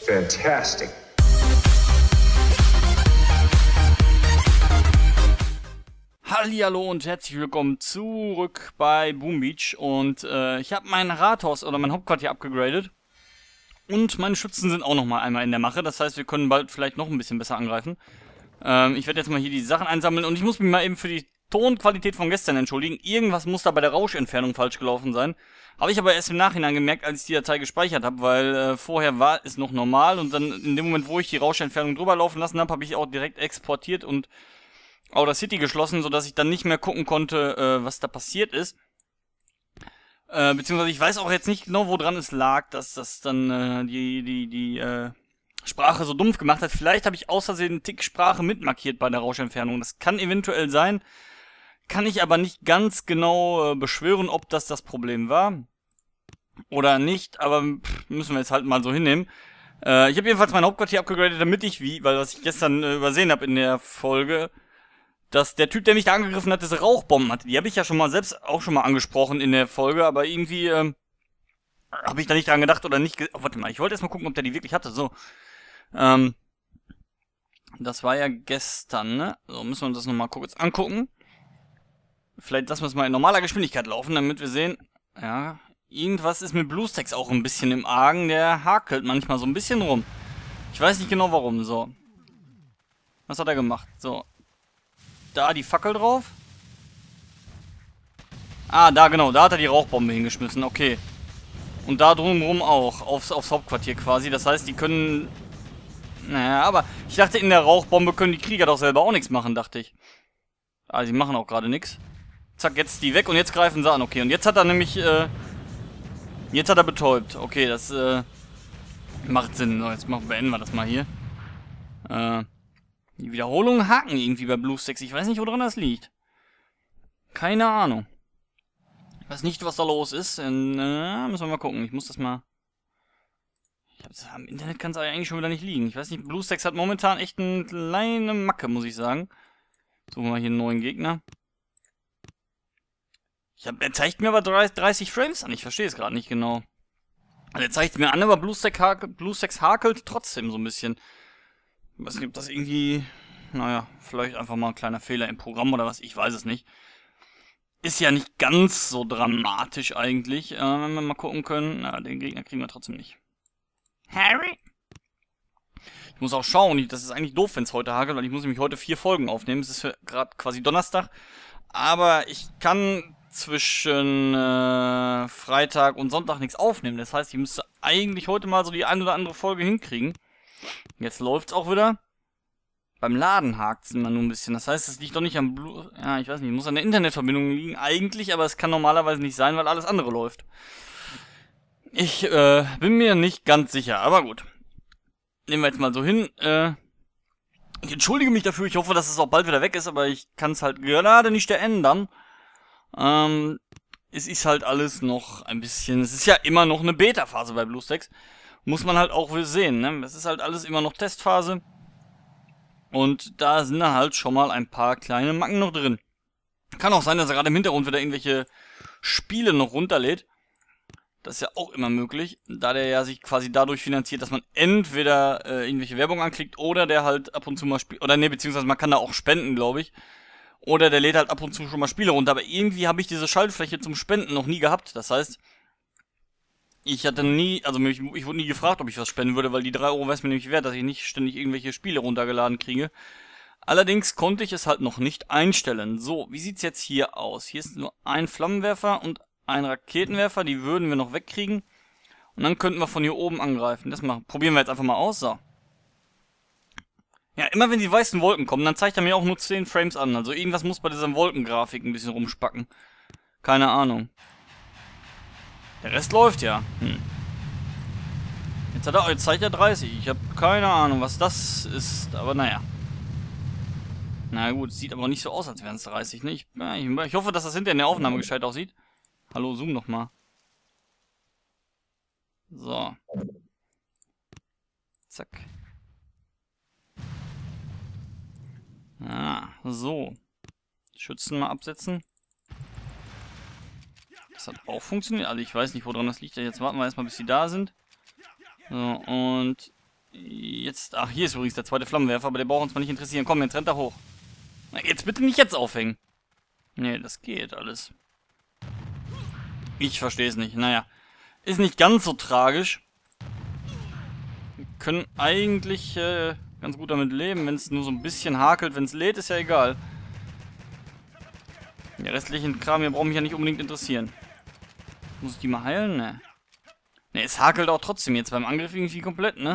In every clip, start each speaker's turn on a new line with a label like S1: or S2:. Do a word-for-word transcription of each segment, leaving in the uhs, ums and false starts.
S1: Fantastic.
S2: Hallihallo und herzlich willkommen zurück bei Boom Beach. Und äh, ich habe mein Rathaus oder mein Hauptquartier abgegradet. Und meine Schützen sind auch nochmal einmal in der Mache. Das heißt, wir können bald vielleicht noch ein bisschen besser angreifen. Ähm, ich werde jetzt mal hier die Sachen einsammeln. Und ich muss mich mal eben für die Tonqualität von gestern entschuldigen. Irgendwas muss da bei der Rauschentfernung falsch gelaufen sein. Habe ich aber erst im Nachhinein gemerkt, als ich die Datei gespeichert habe. Weil äh, vorher war es noch normal. Und dann in dem Moment, wo ich die Rauschentfernung drüber laufen lassen habe, habe ich auch direkt exportiert und Audacity geschlossen, sodass ich dann nicht mehr gucken konnte, äh, was da passiert ist. Äh, beziehungsweise ich weiß auch jetzt nicht genau, woran es lag, dass das dann äh, die, die, die äh, Sprache so dumpf gemacht hat. Vielleicht habe ich aus Versehen einen Tick Sprache mitmarkiert bei der Rauschentfernung. Das kann eventuell sein. Kann ich aber nicht ganz genau äh, beschwören, ob das das Problem war oder nicht. Aber pff, müssen wir jetzt halt mal so hinnehmen. Äh, ich habe jedenfalls mein Hauptquartier abgegradet, damit ich, wie, weil was ich gestern äh, übersehen habe in der Folge, dass der Typ, der mich da angegriffen hat, diese Rauchbomben hatte. Die habe ich ja schon mal selbst auch schon mal angesprochen in der Folge, aber irgendwie ähm, habe ich da nicht dran gedacht oder nicht. Ge oh, warte mal, ich wollte erst mal gucken, ob der die wirklich hatte. So, ähm, das war ja gestern, ne? So, müssen wir uns das nochmal kurz angucken. Vielleicht lassen wir es mal in normaler Geschwindigkeit laufen, damit wir sehen, ja, irgendwas ist mit BlueStacks auch ein bisschen im Argen. Der hakelt manchmal so ein bisschen rum. Ich weiß nicht genau warum. So, was hat er gemacht? So. Da die Fackel drauf. Ah, da genau, da hat er die Rauchbombe hingeschmissen, okay. Und da drumherum auch, aufs, aufs Hauptquartier quasi. Das heißt, die können... Naja, aber ich dachte, in der Rauchbombe können die Krieger doch selber auch nichts machen, dachte ich. Ah, sie machen auch gerade nichts. Zack, jetzt die weg und jetzt greifen sie an, okay. Und jetzt hat er nämlich, äh... Jetzt hat er betäubt. Okay, das, äh... macht Sinn. So, jetzt machen, beenden wir das mal hier. Äh... Die Wiederholungen haken irgendwie bei BlueStacks. Ich weiß nicht, woran das liegt. Keine Ahnung. Ich weiß nicht, was da los ist. Und, äh, müssen wir mal gucken. Ich muss das mal... Ich hab's, am Internet kann es eigentlich schon wieder nicht liegen. Ich weiß nicht, BlueStacks hat momentan echt eine kleine Macke, muss ich sagen. Suchen wir mal hier einen neuen Gegner. Ich hab, er zeigt mir aber dreißig Frames an. Ich verstehe es gerade nicht genau. Also er zeigt mir an, aber BlueStacks, hake, BlueStacks hakelt trotzdem so ein bisschen. Ich weiß nicht, ob das irgendwie, naja, vielleicht einfach mal ein kleiner Fehler im Programm oder was, ich weiß es nicht. Ist ja nicht ganz so dramatisch eigentlich, äh, wenn wir mal gucken können. Na, den Gegner kriegen wir trotzdem nicht. Harry? Ich muss auch schauen, das ist eigentlich doof, wenn es heute hakelt, weil ich muss nämlich heute vier Folgen aufnehmen. Es ist gerade quasi Donnerstag, aber ich kann zwischen äh, Freitag und Sonntag nichts aufnehmen. Das heißt, ich müsste eigentlich heute mal so die ein oder andere Folge hinkriegen. Jetzt läuft's auch wieder. Beim Laden hakt's immer nur ein bisschen. Das heißt, es liegt doch nicht am Blue... Ja, ich weiß nicht. Muss an der Internetverbindung liegen eigentlich, aber es kann normalerweise nicht sein, weil alles andere läuft. Ich äh, bin mir nicht ganz sicher, aber gut. Nehmen wir jetzt mal so hin. Äh, ich entschuldige mich dafür. Ich hoffe, dass es auch bald wieder weg ist, aber ich kann es halt gerade nicht ändern. Ähm, es ist halt alles noch ein bisschen... Es ist ja immer noch eine Beta-Phase bei BlueStacks. Muss man halt auch sehen, ne? Es ist halt alles immer noch Testphase. Und da sind dann halt schon mal ein paar kleine Macken noch drin. Kann auch sein, dass er gerade im Hintergrund wieder irgendwelche Spiele noch runterlädt. Das ist ja auch immer möglich, da der ja sich quasi dadurch finanziert, dass man entweder äh, irgendwelche Werbung anklickt oder der halt ab und zu mal spielt. Oder ne, beziehungsweise man kann da auch spenden, glaube ich. Oder der lädt halt ab und zu schon mal Spiele runter. Aber irgendwie habe ich diese Schaltfläche zum Spenden noch nie gehabt. Das heißt... Ich hatte nie, also mich, ich wurde nie gefragt, ob ich was spenden würde, weil die drei Euro wäre es mir nämlich wert, dass ich nicht ständig irgendwelche Spiele runtergeladen kriege. Allerdings konnte ich es halt noch nicht einstellen. So, wie sieht's jetzt hier aus? Hier ist nur ein Flammenwerfer und ein Raketenwerfer, die würden wir noch wegkriegen. Und dann könnten wir von hier oben angreifen. Das machen, probieren wir jetzt einfach mal aus, so. Ja, immer wenn die weißen Wolken kommen, dann zeigt er mir auch nur zehn Frames an. Also irgendwas muss bei dieser Wolkengrafik ein bisschen rumspacken. Keine Ahnung. Der Rest läuft ja. Hm. Jetzt hat er, jetzt zeigt er dreißig. Ich habe keine Ahnung, was das ist. Aber naja. Na gut, sieht aber nicht so aus, als wären es dreißig. Ne? Ich, ich, ich hoffe, dass das hinterher in der Aufnahme gescheit aussieht. Hallo, zoom noch mal. So. Zack. Ah, so. Schützen mal absetzen. Das hat auch funktioniert. Also ich weiß nicht, woran das liegt. Jetzt warten wir erstmal, bis die da sind. So, und Jetzt, ach, hier ist übrigens der zweite Flammenwerfer, aber der braucht uns mal nicht interessieren. Komm, jetzt rennt er hoch. Na, jetzt bitte nicht jetzt aufhängen. Nee, das geht alles. Ich verstehe es nicht. Naja, ist nicht ganz so tragisch. Wir können eigentlich äh, ganz gut damit leben, wenn es nur so ein bisschen hakelt. Wenn es lädt, ist ja egal. Der restlichen Kram hier braucht mich ja nicht unbedingt interessieren. Muss ich die mal heilen? Ne. Ne, es hakelt auch trotzdem jetzt beim Angriff irgendwie komplett, ne?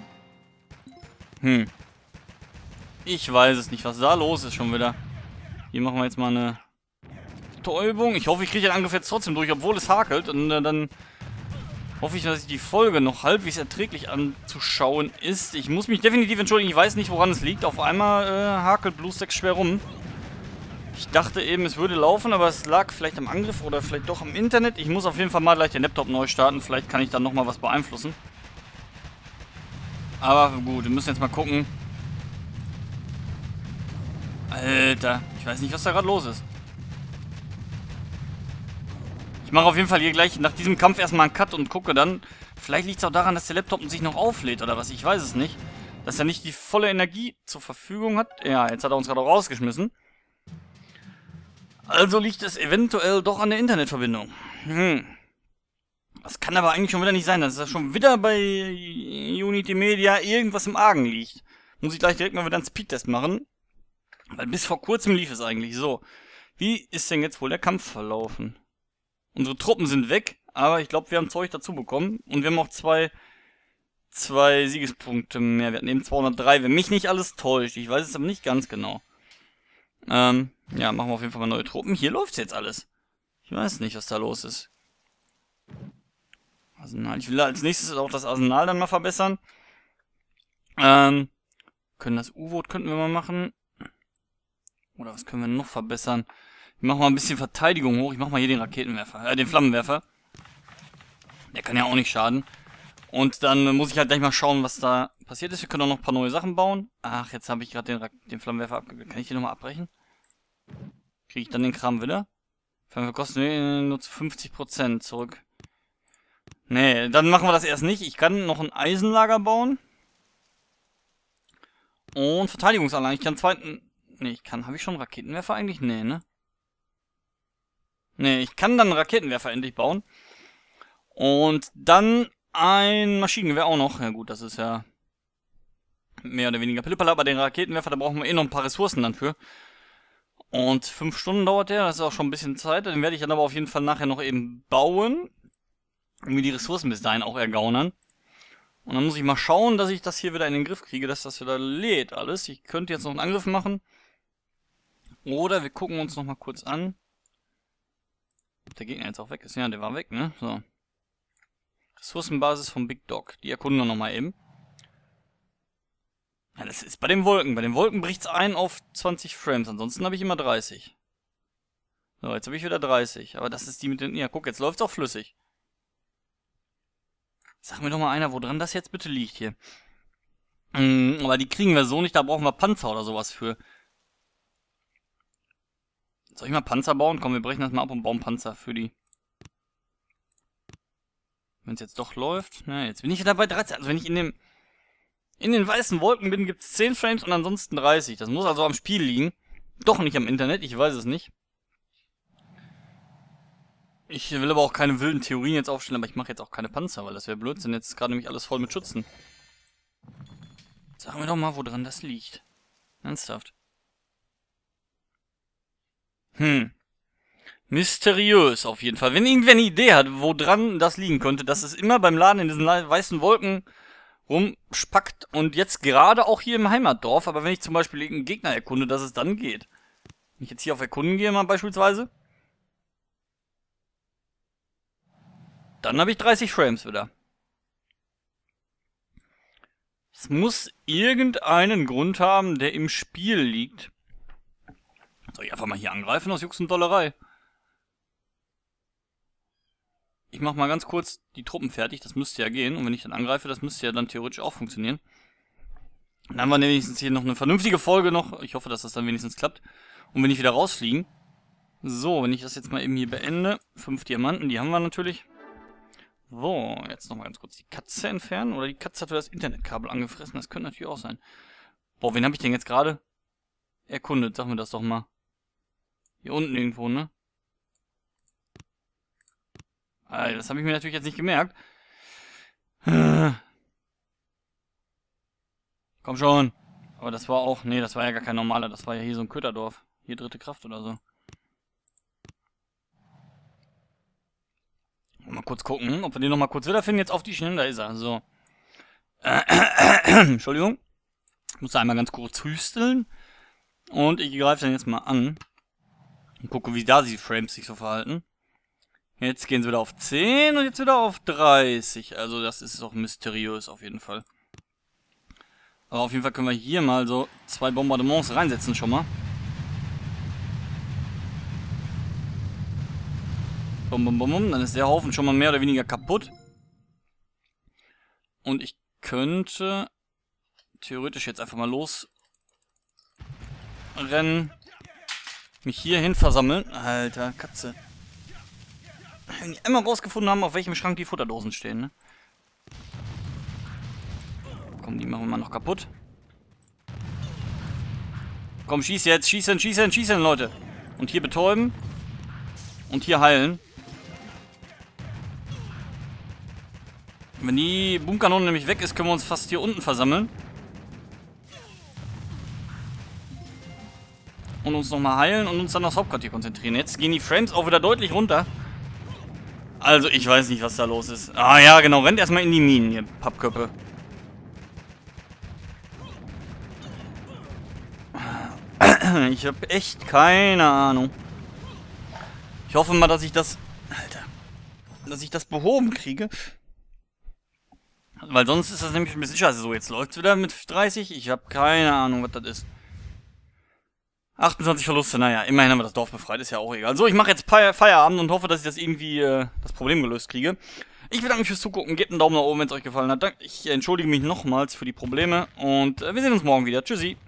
S2: Hm. Ich weiß es nicht, was da los ist schon wieder. Hier machen wir jetzt mal eine Betäubung. Ich hoffe, ich kriege den Angriff jetzt trotzdem durch, obwohl es hakelt. Und äh, dann hoffe ich, dass ich die Folge noch halbwegs erträglich anzuschauen ist. Ich muss mich definitiv entschuldigen, ich weiß nicht, woran es liegt. Auf einmal äh, hakelt BlueStacks schwer rum. Ich dachte eben, es würde laufen, aber es lag vielleicht am Angriff oder vielleicht doch am Internet. Ich muss auf jeden Fall mal gleich den Laptop neu starten. Vielleicht kann ich dann nochmal was beeinflussen. Aber gut, wir müssen jetzt mal gucken. Alter, ich weiß nicht, was da gerade los ist. Ich mache auf jeden Fall hier gleich nach diesem Kampf erstmal einen Cut und gucke dann. Vielleicht liegt es auch daran, dass der Laptop sich noch auflädt oder was. Ich weiß es nicht. Dass er nicht die volle Energie zur Verfügung hat. Ja, jetzt hat er uns gerade auch rausgeschmissen. Also liegt es eventuell doch an der Internetverbindung. Hm. Das kann aber eigentlich schon wieder nicht sein, dass es schon wieder bei Unity Media irgendwas im Argen liegt. Muss ich gleich direkt mal wieder einen Speedtest machen. Weil bis vor kurzem lief es eigentlich so. Wie ist denn jetzt wohl der Kampf verlaufen? Unsere Truppen sind weg, aber ich glaube, wir haben Zeug dazu bekommen. Und wir haben auch zwei, zwei Siegespunkte mehr. Wir hatten eben zweihundertdrei, wenn mich nicht alles täuscht. Ich weiß es aber nicht ganz genau. Ähm, ja, machen wir auf jeden Fall mal neue Truppen. Hier läuft jetzt alles. Ich weiß nicht, was da los ist. Arsenal. Ich will als nächstes auch das Arsenal dann mal verbessern. Ähm, können das U-Boot könnten wir mal machen. Oder was können wir noch verbessern? Ich mache mal ein bisschen Verteidigung hoch. Ich mache mal hier den Raketenwerfer, äh, den Flammenwerfer. Der kann ja auch nicht schaden. Und dann muss ich halt gleich mal schauen, was da passiert ist. Wir können auch noch ein paar neue Sachen bauen. Ach, jetzt habe ich gerade den, Ra den Flammenwerfer abgegeben. Kann ich den nochmal abbrechen? Kriege ich dann den Kram wieder? Flammenwerfer kosten nur zu fünfzig Prozent zurück. Nee, dann machen wir das erst nicht. Ich kann noch ein Eisenlager bauen. Und Verteidigungsanlagen. Ich kann zweiten... Nee, ich kann... Habe ich schon einen Raketenwerfer eigentlich? Nee, ne? Nee, ich kann dann einen Raketenwerfer endlich bauen. Und dann ein Maschinengewehr auch noch. Ja gut, das ist ja mehr oder weniger Pillepalle, aber den Raketenwerfer, da brauchen wir eh noch ein paar Ressourcen dann für. Und fünf Stunden dauert der, das ist auch schon ein bisschen Zeit. Den werde ich dann aber auf jeden Fall nachher noch eben bauen. Und mir die Ressourcen bis dahin auch ergaunern. Und dann muss ich mal schauen, dass ich das hier wieder in den Griff kriege, dass das wieder lädt alles. Ich könnte jetzt noch einen Angriff machen. Oder wir gucken uns noch mal kurz an. Ob der Gegner jetzt auch weg ist. Ja, der war weg, ne? So. Ressourcenbasis vom Big Dog. Die erkunden wir nochmal eben. Ja, das ist bei den Wolken. Bei den Wolken bricht es ein auf zwanzig Frames. Ansonsten habe ich immer dreißig. So, jetzt habe ich wieder dreißig. Aber das ist die mit den... Ja, guck, jetzt läuft es auch flüssig. Sag mir doch mal einer, wo dran das jetzt bitte liegt hier. Mhm, aber die kriegen wir so nicht. Da brauchen wir Panzer oder sowas für. Soll ich mal Panzer bauen? Komm, wir brechen das mal ab und bauen Panzer für die. Wenn es jetzt doch läuft. Na, jetzt bin ich wieder bei dreizehn. Also wenn ich in dem in den weißen Wolken bin, gibt es zehn Frames und ansonsten dreißig. Das muss also am Spiel liegen. Doch nicht am Internet, ich weiß es nicht. Ich will aber auch keine wilden Theorien jetzt aufstellen, aber ich mache jetzt auch keine Panzer, weil das wäre Blödsinn. Jetzt ist gerade nämlich alles voll mit Schützen. Sag mir doch mal, wo dran das liegt. Ernsthaft. Hm. Mysteriös auf jeden Fall. Wenn irgendwer eine Idee hat, wo dran das liegen könnte, dass es immer beim Laden in diesen weißen Wolken rumspackt und jetzt gerade auch hier im Heimatdorf, aber wenn ich zum Beispiel einen Gegner erkunde, dass es dann geht. Wenn ich jetzt hier auf Erkunden gehe mal beispielsweise, dann habe ich dreißig Frames wieder. Es muss irgendeinen Grund haben, der im Spiel liegt. Soll ich einfach mal hier angreifen aus Jux und Dollerei? Ich mach mal ganz kurz die Truppen fertig, das müsste ja gehen. Und wenn ich dann angreife, das müsste ja dann theoretisch auch funktionieren. Dann haben wir wenigstens hier noch eine vernünftige Folge noch. Ich hoffe, dass das dann wenigstens klappt. Und wenn ich wieder rausfliegen. So, wenn ich das jetzt mal eben hier beende. Fünf Diamanten, die haben wir natürlich. So, jetzt nochmal ganz kurz die Katze entfernen. Oder die Katze hat das Internetkabel angefressen. Das könnte natürlich auch sein. Boah, wen habe ich denn jetzt gerade erkundet? Sag mir das doch mal. Hier unten irgendwo, ne? Alter, das habe ich mir natürlich jetzt nicht gemerkt. Komm schon. Aber das war auch... Nee, das war ja gar kein normaler. Das war ja hier so ein Köterdorf. Hier dritte Kraft oder so. Mal kurz gucken, ob wir den nochmal kurz wiederfinden. Jetzt auf die Schnelle, da ist er. So. Entschuldigung. Ich muss da einmal ganz kurz hüsteln. Und ich greife dann jetzt mal an. Und gucke, wie da die Frames sich so verhalten. Jetzt gehen sie wieder auf zehn und jetzt wieder auf dreißig. Also das ist doch mysteriös auf jeden Fall. Aber auf jeden Fall können wir hier mal so zwei Bombardements reinsetzen schon mal. Bum, bum, bum, bum. Dann ist der Haufen schon mal mehr oder weniger kaputt. Und ich könnte theoretisch jetzt einfach mal losrennen. Mich hierhin versammeln. Alter, Katze. Wenn die immer rausgefunden haben, auf welchem Schrank die Futterdosen stehen, ne? Komm, die machen wir mal noch kaputt. Komm, schieß jetzt. Schießen, schießen, schießen, Leute. Und hier betäuben. Und hier heilen. Wenn die Boomkanone nämlich weg ist, können wir uns fast hier unten versammeln. Und uns nochmal heilen und uns dann aufs Hauptquartier konzentrieren. Jetzt gehen die Frames auch wieder deutlich runter. Also, ich weiß nicht, was da los ist. Ah ja, genau. Rennt erstmal in die Minen, ihr Pappköppe. Ich habe echt keine Ahnung. Ich hoffe mal, dass ich das... Alter. Dass ich das behoben kriege. Weil sonst ist das nämlich ein bisschen scheiße. So, jetzt läuft es wieder mit dreißig. Ich habe keine Ahnung, was das ist. achtundzwanzig Verluste, naja, immerhin haben wir das Dorf befreit, ist ja auch egal. So, ich mache jetzt Feierabend und hoffe, dass ich das irgendwie, äh, das Problem gelöst kriege. Ich bedanke mich fürs Zugucken, gebt einen Daumen nach oben, wenn es euch gefallen hat. Ich entschuldige mich nochmals für die Probleme und äh, wir sehen uns morgen wieder. Tschüssi.